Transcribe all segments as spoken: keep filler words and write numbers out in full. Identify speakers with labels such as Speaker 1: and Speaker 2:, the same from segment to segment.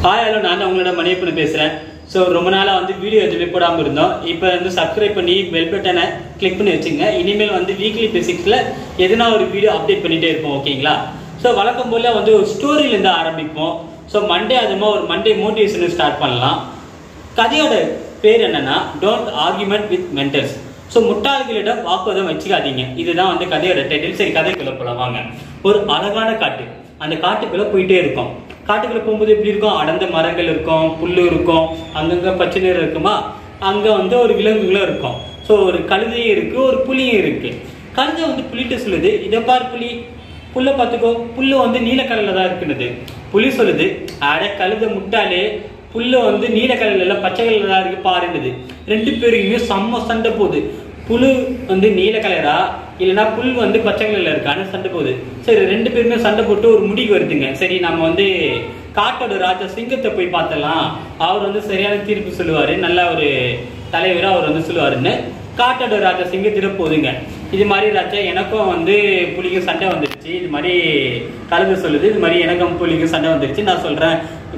Speaker 1: Hi hello நான் தான் உங்களோட மணியப்பன் பேசுகிறேன். ஸோ ரொம்ப நாளாக வந்து வீடியோ எதுவுமே போடாமல் இருந்தோம். இப்போ வந்து சப்ஸ்கிரைப் பண்ணி பெல் பட்டனை கிளிக் பண்ணி வச்சுங்க. இனிமேல் வந்து வீக்லி பேசிக்ஸில் எதுனா ஒரு வீடியோ அப்டேட் பண்ணிகிட்டே இருப்போம். ஓகேங்களா? ஸோ வழக்கம் போல் வந்து ஒரு ஸ்டோரியிலேருந்து ஆரம்பிப்போம். ஸோ மண்டே அதுமாக ஒரு மண்டே மோட்டிவேஷன் ஸ்டார்ட் பண்ணலாம். கதையோட பேர் என்னென்னா don't argument with mentals. So முட்டாள்களிடம் வாக்குவாதம் வச்சுக்காதீங்க. இதுதான் வந்து கதையோட டைட்டில். சரி, கதைக்குள்ள போகலாம் வாங்க. ஒரு அழகான காட்டு, அந்த காட்டுக்குள்ளே போயிட்டே இருக்கும். காட்டுக்குள்ளே போகும்போது எப்படி இருக்கும்? அடர்ந்த மரங்கள் இருக்கும், புல் இருக்கும், அங்கங்கே பச்சை நிறம் இருக்குமா, அங்கே வந்து ஒரு விலங்குகளும் இருக்கும். ஸோ ஒரு கழுதையும் இருக்குது, ஒரு புலியும் இருக்குது. கழுதை வந்து புலிட்டு சொல்லுது, இதை பார் புலி, புல்லை பார்த்துக்கோ, புல்லு வந்து நீலக்கடலில் தான் இருக்குன்னு. புலி சொல்லுது, அட கழுதை முட்டாளே, புல்லு வந்து நீலக்கடலில் இல்லை பச்சை கலரில் தான் இருக்குது பாருன்னுது. ரெண்டு பேருக்குமே செம்ம சண்டை போகுது. புழு வந்து நீல கலரா இல்லைன்னா புல் வந்து பச்சை கலர்ல இருக்கான்னு சண்டை போகுது. சரி, ரெண்டு பேருமே சண்டை போட்டு ஒரு முடிவு வருதுங்க. சரி, நம்ம வந்து காட்டோட ராஜா சிங்கத்தை போய் பார்த்தலாம், அவர் வந்து சரியான தீர்ப்பு சொல்லுவாரு, நல்ல ஒரு தலைவராக அவர் வந்து சொல்லுவாருன்னு காட்டோட ராஜா சிங்கத்திட போகுதுங்க. இது மாதிரி ராஜா, எனக்கும் வந்து புலிக்கும் சண்டை வந்துடுச்சு, இது மாதிரி கலந்து சொல்லுது, இது மாதிரி எனக்கும் புலிக்கும் சண்டை வந்துடுச்சு, நான் சொல்றேன்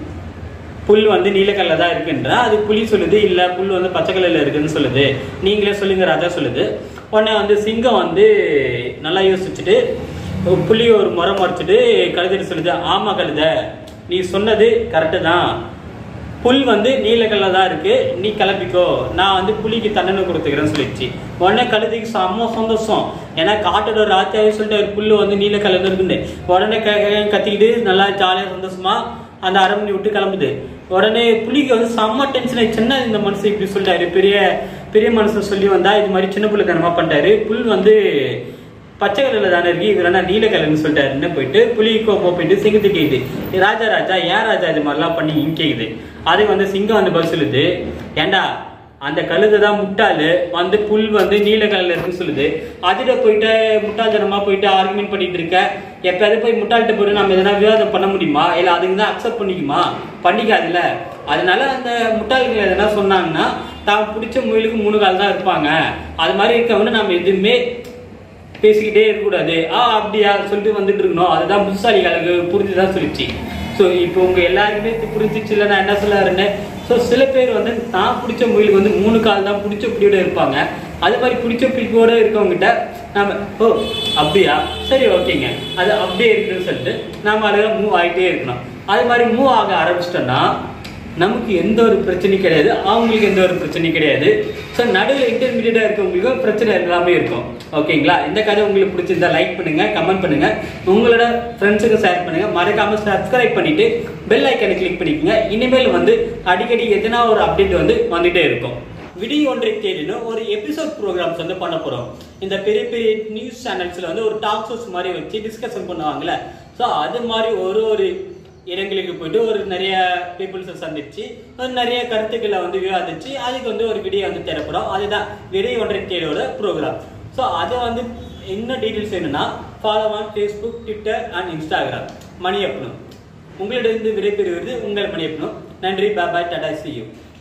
Speaker 1: புல் வந்து நீலக்கல்ல தான் இருக்குன்றா. அது புலி சொல்லுது, இல்லை புல் வந்து பச்சை கலர்ல இருக்குன்னு சொல்லுது, நீங்களே சொல்லுங்க ராஜா சொல்லுது. உடனே வந்து சிங்கம் வந்து நல்லா யோசிச்சுட்டு புலி ஒரு முறை மறைச்சிட்டு கழுதிட்டு சொல்லுது, ஆமா கழுத, நீ சொன்னது கரெக்டு தான், புல் வந்து நீலக்கல்ல தான் இருக்கு, நீ கிளம்பிக்கோ, நான் வந்து புலிக்கு தண்டனை கொடுத்துக்கிறேன்னு சொல்லிடுச்சு. உடனே கழுதிக்கு செம்ம சந்தோஷம், ஏன்னா காட்டோட ராஜாவே சொல்லிட்டு புல்லு வந்து நீலக்கல்ல இருக்குன்னு. உடனே கத்திக்கிட்டு நல்லா ஜாலியாக சந்தோஷமா அந்த அரண்மனை விட்டு கிளம்புது. உடனே புலிக்கு வந்து செம்ம டென்ஷன் ஆயிடுச்சுன்னா, இந்த மனுஷன் இப்படி சொல்லிட்டாரு, பெரிய பெரிய மனுஷன் சொல்லி வந்தா இது மாதிரி சின்ன புள்ள தனமா பண்ணிட்டாரு, புல் வந்து பச்சை கலர்ல தானே இருக்கு, இவர் என்ன நீல கலர்னு சொல்லிட்டாருன்னு போயிட்டு புலிக்கோ போயிட்டு சிங்கத்தை கேக்குது, ராஜா ராஜா ஏன் ராஜா இது மாதிரிலாம் பண்ணி கேக்குது. அது வந்து சிங்கம் வந்து பதில் சொல்லுது, ஏண்டா அந்த கழுதை தான் முட்டாளு, வந்து புல் வந்து நீல கலர்ல இருக்குன்னு சொல்லுது, அதுட போயிட்டு முட்டாள்தனமா போயிட்டு ஆர்குமெண்ட் பண்ணிட்டு இருக்க, எப்பயாவது போய் முட்டாள்கிட்ட போயிட்டு நம்ம எதனா விவாதம் பண்ண முடியுமா, இல்லை அதுக்கு தான் அக்செப்ட் பண்ணிக்குமா, பண்ணிக்காதுல்ல. அதனால அந்த முட்டாள்கள் எதனா சொன்னாங்கன்னா தான் பிடிச்ச முயலுக்கு மூணு கால் தான் இருப்பாங்க, அது மாதிரி இருக்கவங்க நம்ம எதுவுமே பேசிக்கிட்டே இருக்கக்கூடாது, ஆ அப்படியா சொல்லிட்டு வந்துட்டு இருக்கணும், அதுதான் புத்திசாலிகளுக்கு புரிஞ்சுதான் சொல்லிச்சு. ஸோ இப்போ உங்க எல்லாருக்குமே புரிஞ்சிச்சு இல்லை நான் என்ன சொல்லாருன்னு. ஸோ சில பேர் வந்து தான் பிடிச்ச முயலுக்கு வந்து மூணு கால் தான் பிடிச்ச பிடியோட இருப்பாங்க, அது மாதிரி பிடிச்ச பிடிக்கோட இருக்கவங்ககிட்ட நம்ம ஓ அப்படியா சரி ஓகேங்க அது அப்படியே இருக்குன்னு சொல்லிட்டு நம்ம அழகாக மூவ் ஆகிட்டே இருக்கணும். அது மாதிரி மூவ் ஆக ஆரம்பிச்சிட்டோம்னா நமக்கு எந்த ஒரு பிரச்சனையும் கிடையாது, அவங்களுக்கு எந்த ஒரு பிரச்சனையும் கிடையாது. ஸோ நடுவில் இன்டர்மீடியட்டாக இருக்கவங்களுக்கும் பிரச்சனை எல்லாமே இருக்கும். ஓகேங்களா? இந்த கதை உங்களுக்கு பிடிச்சிருந்தா லைக் பண்ணுங்க, கமெண்ட் பண்ணுங்க, உங்களோட ஃப்ரெண்ட்ஸுக்கு ஷேர் பண்ணுங்க, மறக்காம சப்ஸ்கிரைப் பண்ணிட்டு பெல் ஐக்கனை கிளிக் பண்ணிக்கோங்க. இனிமேல் வந்து அடிக்கடி எதனா ஒரு அப்டேட் வந்து வந்துட்டே இருக்கும். விடிய ஒன்றை தேடினு ஒரு எபிசோட் ப்ரோக்ராம்ஸ் வந்து பண்ண போறோம். இந்த பெரிய பெரிய நியூஸ் சேனல்ஸ்ல வந்து ஒரு டாக் ஷோஸ் மாதிரி வச்சு டிஸ்கஷன் பண்ணுவாங்கல்ல, ஸோ அது மாதிரி ஒரு ஒரு இடங்களுக்கு போயிட்டு ஒரு நிறைய பீப்புள்ஸை சந்திச்சு ஒரு நிறைய கருத்துக்களை வந்து விவாதிச்சு அதுக்கு வந்து ஒரு வீடியோ வந்து தேவைப்படும். அதுதான் விடிய ஒன்றை தேடியோட ப்ரோக்ராம். ஸோ அதை வந்து என்ன டீட்டெயில்ஸ் வேணும்னா follow on Facebook, Twitter and Instagram. மணியப்பனும் உங்களிடம் விடைபெறுவது உங்கள் மணியப்பனும். நன்றி, பாய் பாய், டாடா, see you.